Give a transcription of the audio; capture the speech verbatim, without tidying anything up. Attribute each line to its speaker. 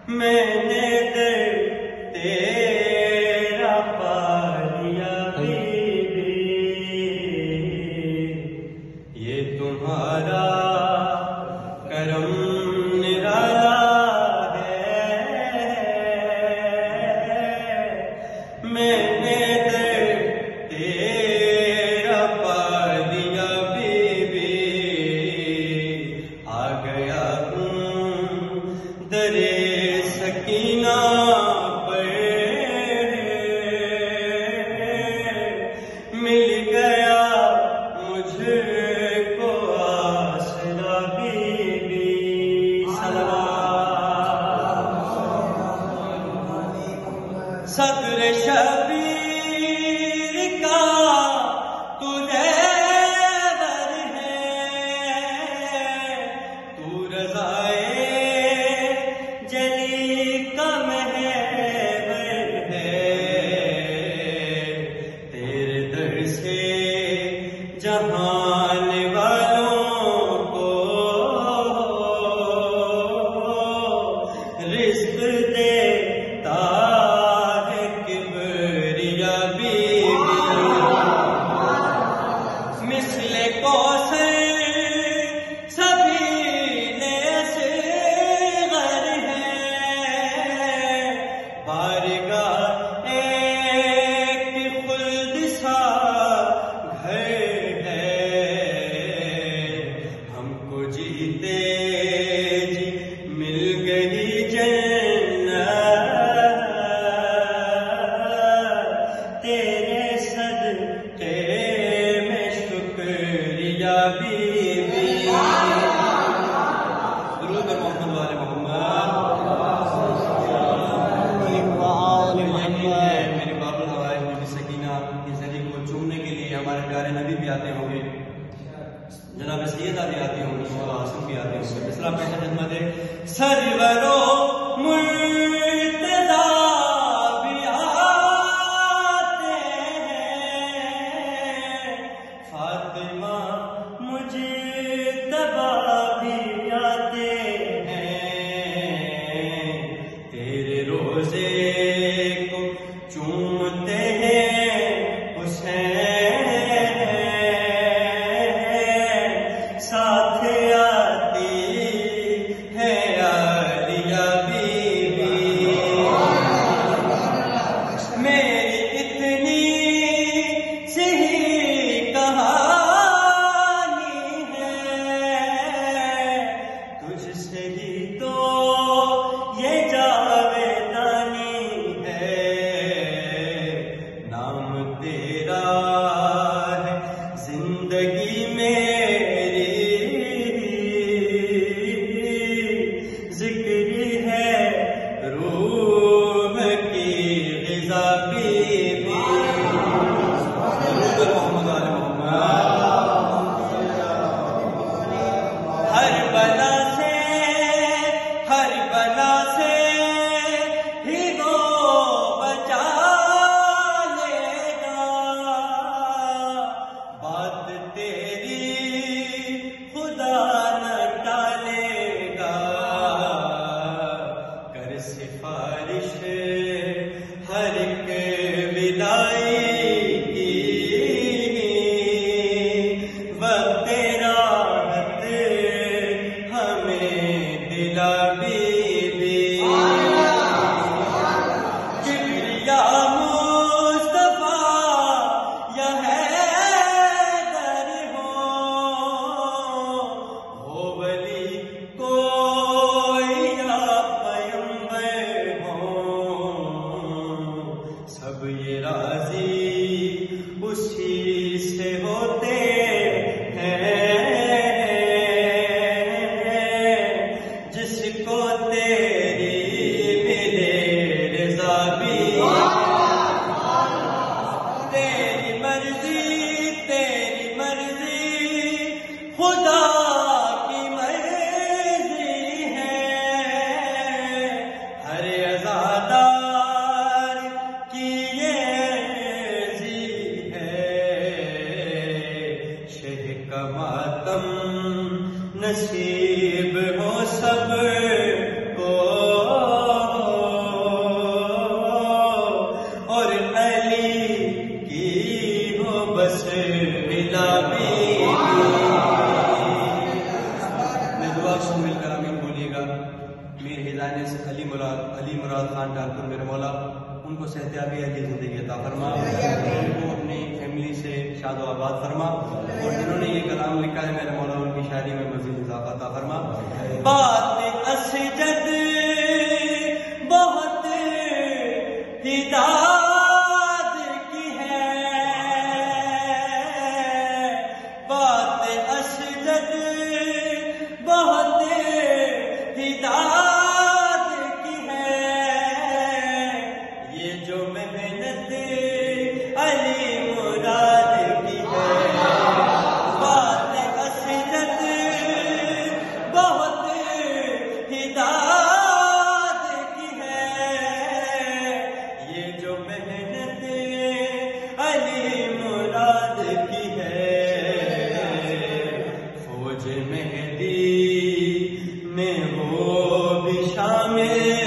Speaker 1: میں نے در تیرا پا لیا بیوی، یہ تمہارا کرم نرالا ہے، میں نے در تیرا پا لیا بیوی، آ گیا ہوں در سکینہ پر، مل گیا مجھ کو آسرا بیوی، صدر شبیر کا تو دیور ہے، تو رضائے جلی کا محور ہے، تیرے در سے جہان والوں کو رزق دیتا ہے کبریا بیوی، مثل کوثر سبھی نے اصغر ہے، بارگاہ ایک خلد سا گھر ہے، ہم کو جیتے جی مل گئی جنت، تیرے صدقے میں شکریہ بیوی، درود اور محمد والے محمد، میرے باب الحوائج نبی سکینہ کی زری کو چومنے کے لیے ہمارے پیارے نبی بھی آتے ہوں گے، جناب سیدہ بھی آتے ہوں گے، مولا حسن بھی آتے ہوں گے، اسلام پیش خدمت ہے سرور و مرتضیٰ بھی آتے ہیں، فاطمہ مجتبیٰ بھی آتے ہیں، تیرے روزے کو چومتے ہیں حسین، ساتھ آتی ہے عالیہ بیوی، میری اتنی سی ہی کہانی ہے، تجھ سے ہی تو یہ جاویدانی ہے، نام تیرا ہے زندگی میری، ذکر ہے روح کی غذا بیوی، درود محمد آل محمد، ہر بلا سے ہر بلا سے ہی وہ بچا لے گا، بات تیری خدا نہ ٹالے گا، کر سفارش ہر ایک ودائی کی، وقت راحت ہمیں دلا بیوی، کبریا مصطفیٰ یا حیدر ہو، ہو ولی کوئی یا پیغمبر ہو، سب یہ راضی اسی سے ہوتے ہیں، جس کو تیری ملے رضا بیوی، تیری مرضی تیری مرضی خدا کی مرضی ہے، ہر عزادار کی یہ عرضی ہے، شہ کا ماتم نصیب ہو سب کو، میر ہدایت سے علی مراد علی مراد خان ڈاکٹر میرے مولا ان کو صحتیابی علی زندگی عطا فرما، ان کو اپنی فیملی سے شاد و آباد فرما، اور جنہوں نے یہ کلام لکھا ہے میرے مولا ان کی شاعری میں مزید اضافہ عطا فرما۔ بات اسجد بہت ہدایت کی ہے، بات اسجد بہت ہدایت کی ہے، یہ جو محنت علی مراد کی ہے، بات اسجد بہت ہدایت کی ہے، یہ جو محنت علی مراد کی ہے، فوج مہدی میں وہ بھی شامل